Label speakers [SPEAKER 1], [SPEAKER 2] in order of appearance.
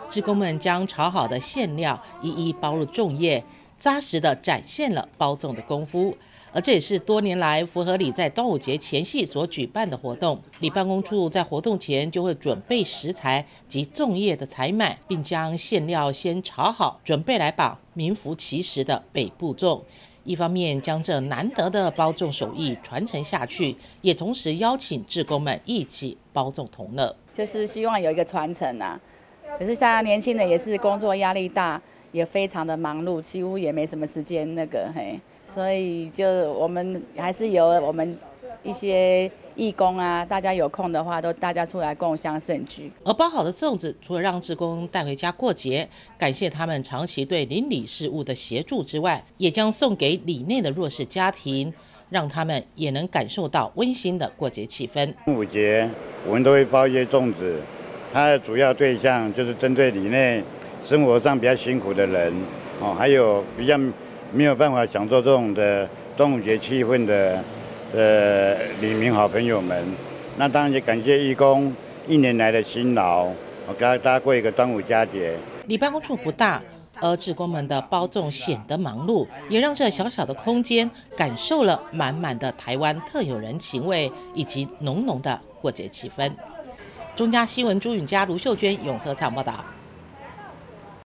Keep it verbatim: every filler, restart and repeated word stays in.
[SPEAKER 1] 志工们将炒好的馅料一一包入粽叶，扎实地展现了包粽的功夫。而这也是多年来福和里在端午节前夕所举办的活动。里办公处在活动前就会准备食材及粽叶的采买，并将馅料先炒好，准备来绑名副其实的北部粽。一方面将这难得的包粽手艺传承下去，也同时邀请志工们一起包粽同乐，
[SPEAKER 2] 就是希望有一个传承啊。可是现在年轻人也是工作压力大，也非常的忙碌，几乎也没什么时间那个嘿，所以就我们还是由我们一些义工啊，大家有空的话都大家出来共襄盛举。
[SPEAKER 1] 而包好的粽子，除了让志工带回家过节，感谢他们长期对邻里事务的协助之外，也将送给里内的弱势家庭，让他们也能感受到温馨的过节气氛。
[SPEAKER 3] 端午节我们都会包一些粽子，它的主要对象就是针对里内生活上比较辛苦的人哦，还有比较没有办法享受这种的端午节气氛的呃里民好朋友们。那当然也感谢义工一年来的辛劳，我给大家过一个端午佳节。
[SPEAKER 1] 里办公处不大，而志工们的包粽显得忙碌，也让这小小的空间感受了满满的台湾特有人情味以及浓浓的过节气氛。中嘉新闻朱允嘉、卢秀娟永和采访报道。